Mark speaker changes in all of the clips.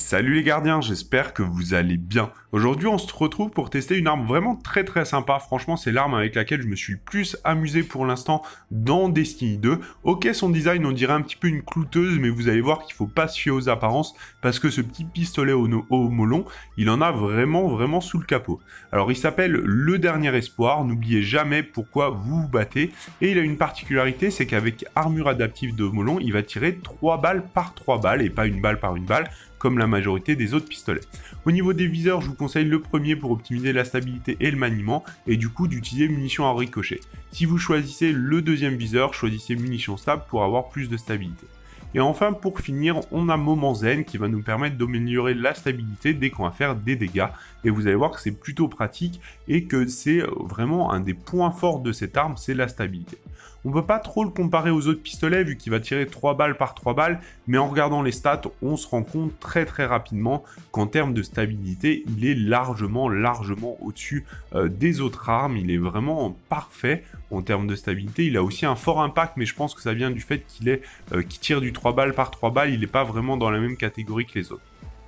Speaker 1: Salut les gardiens, j'espère que vous allez bien. Aujourd'hui on se retrouve pour tester une arme vraiment très sympa. Franchement c'est l'arme avec laquelle je me suis le plus amusé pour l'instant dans Destiny 2. Ok, son design on dirait un petit peu une clouteuse, mais vous allez voir qu'il faut pas se fier aux apparences parce que ce petit pistolet au molon, il en a vraiment sous le capot. Alors il s'appelle le dernier espoir, n'oubliez jamais pourquoi vous vous battez. Et il a une particularité, c'est qu'avec armure adaptive de molon, il va tirer 3 balles par 3 balles et pas une balle par une balle, comme la majorité des autres pistolets. Au niveau des viseurs, je vous conseille le premier pour optimiser la stabilité et le maniement, et du coup d'utiliser munitions à ricochet. Si vous choisissez le deuxième viseur, choisissez munitions stables pour avoir plus de stabilité. Et enfin, pour finir, on a Moment Zen qui va nous permettre d'améliorer la stabilité dès qu'on va faire des dégâts. Et vous allez voir que c'est plutôt pratique et que c'est vraiment un des points forts de cette arme, c'est la stabilité. On peut pas trop le comparer aux autres pistolets vu qu'il va tirer 3 balles par 3 balles, mais en regardant les stats, on se rend compte très rapidement qu'en termes de stabilité, il est largement au-dessus des autres armes. Il est vraiment parfait en termes de stabilité. Il a aussi un fort impact, mais je pense que ça vient du fait qu'il tire du 3 balles par 3 balles. Il n'est pas vraiment dans la même catégorie que les autres.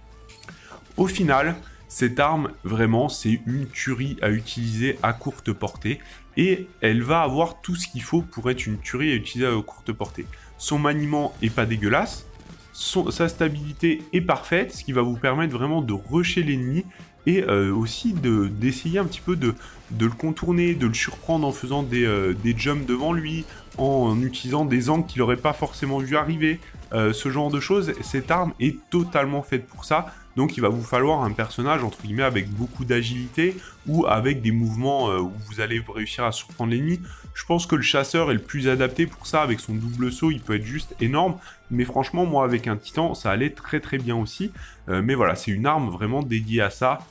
Speaker 1: Au final, cette arme, vraiment, c'est une tuerie à utiliser à courte portée et elle va avoir tout ce qu'il faut pour être une tuerie à utiliser à courte portée. Son maniement est pas dégueulasse, sa stabilité est parfaite, ce qui va vous permettre vraiment de rusher l'ennemi et aussi d'essayer un petit peu de le contourner, de le surprendre en faisant des jumps devant lui, en utilisant des angles qu'il n'aurait pas forcément vu arriver, ce genre de choses. Cette arme est totalement faite pour ça. Donc il va vous falloir un personnage entre guillemets avec beaucoup d'agilité ou avec des mouvements où vous allez réussir à surprendre l'ennemi. Je pense que le chasseur est le plus adapté pour ça, avec son double saut, il peut être juste énorme. Mais franchement, moi avec un titan, ça allait très bien aussi. Mais voilà, c'est une arme vraiment dédiée à ça.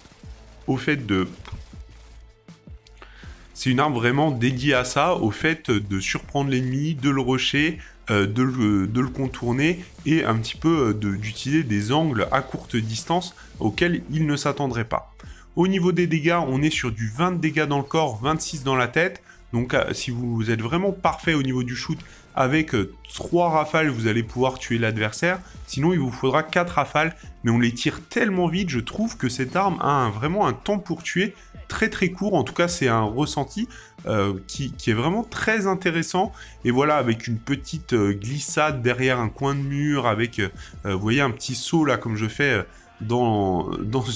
Speaker 1: C'est une arme vraiment dédiée à ça, au fait de surprendre l'ennemi, de le rusher, de le contourner et un petit peu d'utiliser des angles à courte distance auxquels il ne s'attendrait pas. Au niveau des dégâts, on est sur du 20 dégâts dans le corps, 26 dans la tête. Donc si vous êtes vraiment parfait au niveau du shoot, avec 3 rafales, vous allez pouvoir tuer l'adversaire. Sinon, il vous faudra 4 rafales, mais on les tire tellement vite, je trouve que cette arme a vraiment un temps pour tuer très court. En tout cas, c'est un ressenti qui est vraiment très intéressant. Et voilà, avec une petite glissade derrière un coin de mur, avec, vous voyez, un petit saut là, comme je fais dans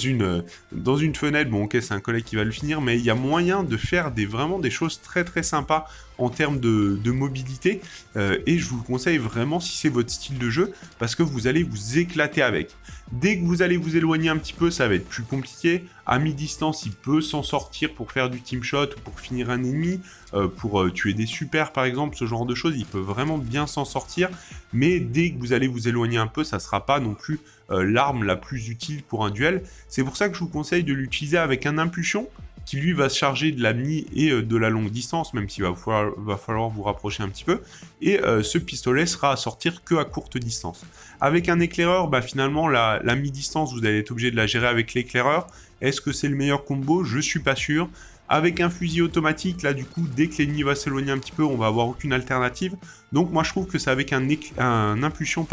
Speaker 1: une fenêtre. Bon, ok, c'est un collègue qui va le finir, mais il y a moyen de faire vraiment des choses très sympas en termes de mobilité, et je vous le conseille vraiment si c'est votre style de jeu, parce que vous allez vous éclater avec. Dès que vous allez vous éloigner un petit peu, ça va être plus compliqué. À mi-distance, il peut s'en sortir pour faire du team shot ou pour finir un ennemi, pour tuer des supers par exemple, ce genre de choses. Il peut vraiment bien s'en sortir, mais dès que vous allez vous éloigner un peu, ça ne sera pas non plus l'arme la plus utile pour un duel. C'est pour ça que je vous conseille de l'utiliser avec un impulsion, qui lui va se charger de la mi et de la longue distance, même s'il va falloir vous rapprocher un petit peu, et ce pistolet sera à sortir que à courte distance. Avec un éclaireur, finalement la mi-distance, vous allez être obligé de la gérer avec l'éclaireur. Est-ce que c'est le meilleur combo? Je suis pas sûr. Avec un fusil automatique, là du coup, dès que l'ennemi va s'éloigner un petit peu, on va avoir aucune alternative. Donc moi je trouve que c'est avec un impulsion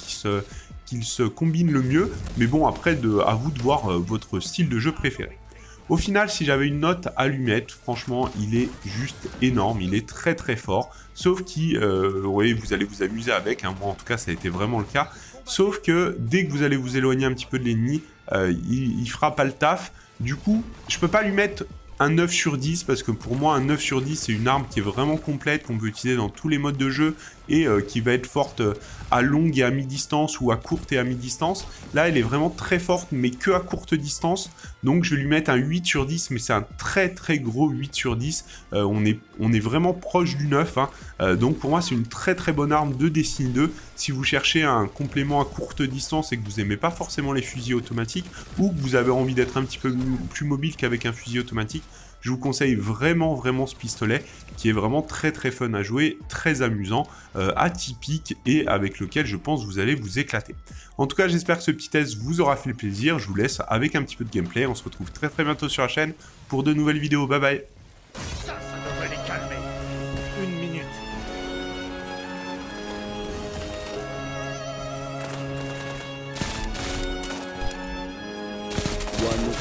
Speaker 1: qu'il se combine le mieux, mais bon, après à vous de voir votre style de jeu préféré. Au final, si j'avais une note allumette, franchement, il est juste énorme, il est très fort, sauf oui, vous allez vous amuser avec, hein. Moi en tout cas ça a été vraiment le cas, sauf que dès que vous allez vous éloigner un petit peu de l'ennemi, il fera pas le taf. Du coup, je peux pas lui mettre un 9 sur 10, parce que pour moi un 9 sur 10 c'est une arme qui est vraiment complète, qu'on peut utiliser dans tous les modes de jeu et qui va être forte à longue et à mi-distance ou à courte et à mi-distance. Là elle est vraiment très forte mais que à courte distance, donc je vais lui mettre un 8 sur 10, mais c'est un très gros 8 sur 10. On est vraiment proche du 9, hein. Donc pour moi c'est une très bonne arme de Destiny 2. Si vous cherchez un complément à courte distance et que vous aimez pas forcément les fusils automatiques, ou que vous avez envie d'être un petit peu plus mobile qu'avec un fusil automatique, je vous conseille vraiment ce pistolet, qui est vraiment très fun à jouer, très amusant, atypique, et avec lequel je pense vous allez vous éclater. En tout cas, j'espère que ce petit test vous aura fait plaisir. Je vous laisse avec un petit peu de gameplay. On se retrouve très bientôt sur la chaîne pour de nouvelles vidéos. Bye bye.
Speaker 2: Ça devrait les calmer. Une minute.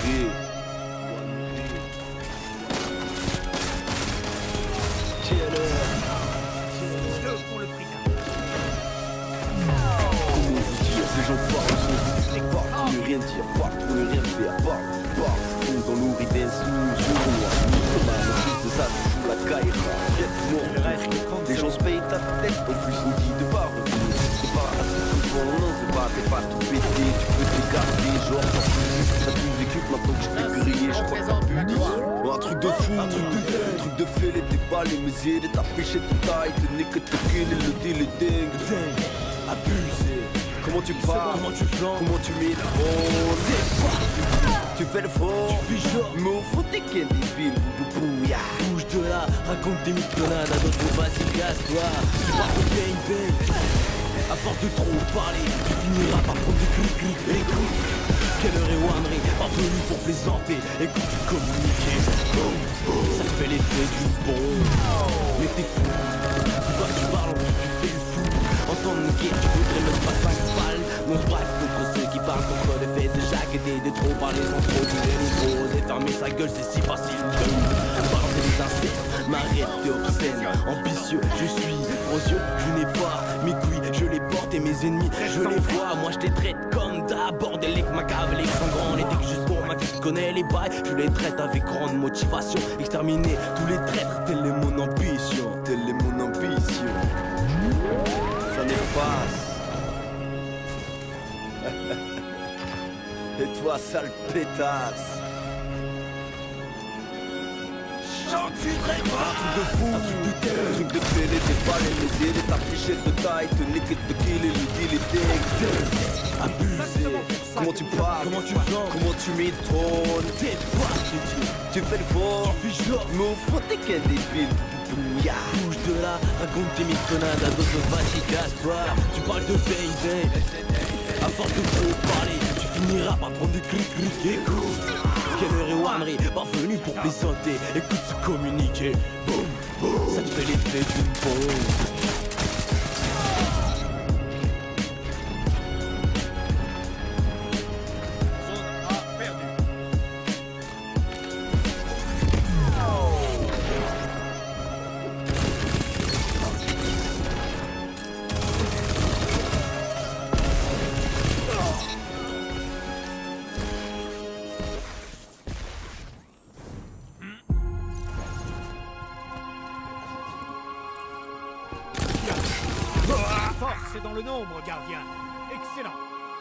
Speaker 2: Deux pour le prix d'un.
Speaker 3: Les gens parlent, parlent pour ne rien dire, parlent pour ne rien faire, parlent dans l'ourritin sous le noir, mythomane, fils de ça, sous la caille, les gens se payent ta tête, en plus on dit de pas revenir, c'est pas à tout bon, non, c'est pas, t'es pas tout pété, tu peux t'écarter, genre, t'as plus vécu que maintenant que je t'ai grillé, je crois que t'as pu dire, un truc de fou, un truc de fêlé, t'es pas les mesures, t'as péché de taille, t'es né que t'es kill, le deal est dingue, abusé. Comment tu parles, comment tu flanques, comment tu mets tu fais le fort, mais au fond t'es qu'un débile, boubouya. Bouge de là, raconte tes mythonades à d'autres, vas-y casse-toi. Tu pars au bang. À force de trop parler, tu finiras par prendre des clics. Écoute, quelle heure est Wanry, pas venu pour plaisanter. Écoute, tu communiques, ça te fait l'effet du bon. Mais t'es fou, toi tu parles, tu fais le fou. En temps de niquer, tu voudrais même pas balle. On se braque contre ceux qui parlent contre les faits de Jacques et de trop parler sans trop dire nouveau. Et fermer sa gueule, c'est si facile. Balancer des insectes, m'arrête, t'es obscène. Ambitieux, je suis gros yeux, je n'ai pas mes couilles, je les porte et mes ennemis, je les vois. Moi je les traite comme d'abord des lecs macabriques sont grands. Les dicks juste pour ma qui connaît les bails, je les traite avec grande motivation. Exterminer tous les traîtres, telle est mon ambition, telle est mon ambition. Ça n'efface. Et toi, sale pétasse. Tu très fort. Un truc de fou, un truc de fêlé, t'es pas les médias, t'as fiché de taille, te niquer de kill et le deal est dingue. Abusé. Comment tu parles, comment tu flanques, comment tu m'étonnes. T'es pas tu fais le fort, mais au fond t'es qu'un débile. Bouge de là, raconte tes mythonades à d'autres, vas-y casse-toi. Tu parles de bang. À force de trop parler, tu finiras par prendre des clics. Écoute, quelle heure est Wanry, pas venu pour plaisanter. Écoute se communiquer, boum, ça te fait l'effet d'une bombe.
Speaker 2: Force, c'est dans le nombre, gardien. Excellent.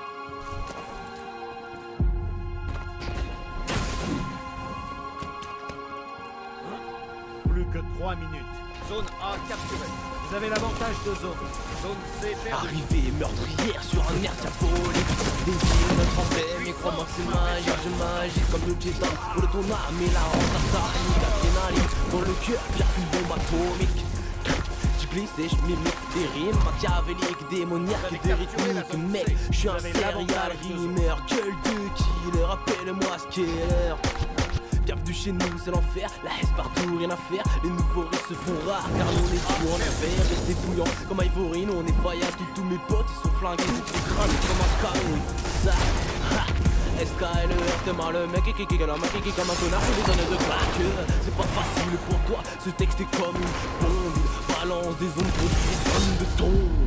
Speaker 2: Plus que 3 minutes. Zone A capturée. Vous avez l'avantage de zone. Zone C perdue.
Speaker 3: Arrivée meurtrière sur un air diabolique. Des îles notre emblème, et crois-moi que c'est magique. Je magise comme le Jedi. Pour ton âme et la rendre satanique. Adrénaline dans le cœur, bien qu'une bombe atomique. Et je m'imite des rimes machiavéliques, démoniaques, des rythmiques. Mec, je suis un serial rimeur, gueule de killer, appelle-moi Skeller. Bienvenue chez nous, c'est l'enfer, la haine partout, rien à faire. Les nouveaux riches se font rares, car nous on est fous en enfer. Restez bouillants comme Ivory, nous on est faillas. Tous mes potes ils sont flingués, tous les crânes comme un canon. Ça, SKLER, t'es mal le mec, qui comme un connard, c'est des années de claque. C'est pas facile pour toi, ce texte est comme une bombe. Balance des ondes pour des tonnes de tombes.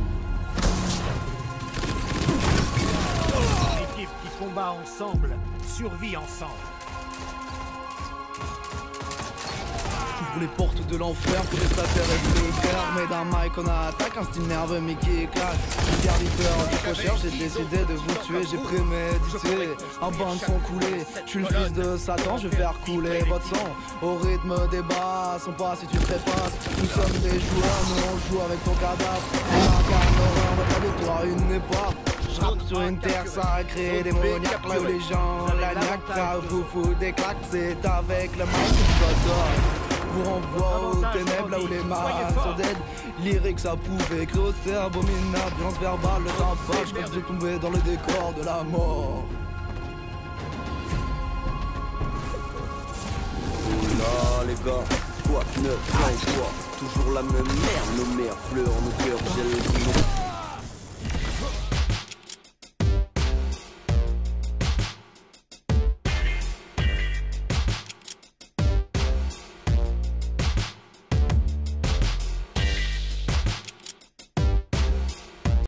Speaker 2: L'équipe qui combat ensemble survit ensemble.
Speaker 4: Ouvre les portes de l'enfer pour les affaires et les cœurs. Mais d'un mic on attaque un style nerveux mais qui éclate. Serviteur du cochère, j'ai décidé de vous tuer. J'ai prémédité, un bain de sang coulé. Je suis le fils de Satan, je vais faire couler votre sang au rythme des basses. On passe si tu trépasses. Nous sommes des joueurs, nous on joue avec ton cadavre. On incarnera, on va faire de toi une épave. Je rappe sur une terre sacrée, démoniaque, là où les gens la niaque, là où vous foutez des claques. C'est avec le mic que je t'adore. Vous renvoie aux ténèbres là où les marins sont dead. Lyrique ça pouvait creuser, abominable, violence verbale, le temps passe. Je crois que j'ai tombé dans le décor de la mort.
Speaker 3: Là les gars, quoi, neuf, quoi, toujours la même merde. Nos mères pleurent, nos cœurs gèlent.